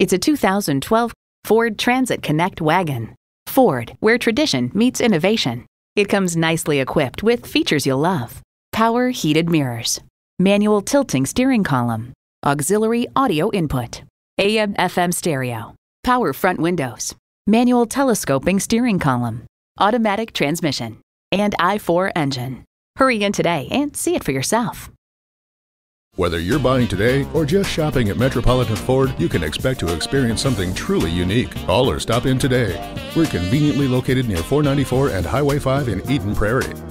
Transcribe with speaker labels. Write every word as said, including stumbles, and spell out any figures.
Speaker 1: It's a two thousand twelve Ford Transit Connect wagon. Ford, where tradition meets innovation. It comes nicely equipped with features you'll love. Power heated mirrors, manual tilting steering column, auxiliary audio input, A M F M stereo, power front windows, manual telescoping steering column, automatic transmission, and I four engine. Hurry in today and see it for yourself.
Speaker 2: Whether you're buying today or just shopping at Metropolitan Ford, you can expect to experience something truly unique. Call or stop in today. We're conveniently located near four ninety-four and Highway five in Eden Prairie.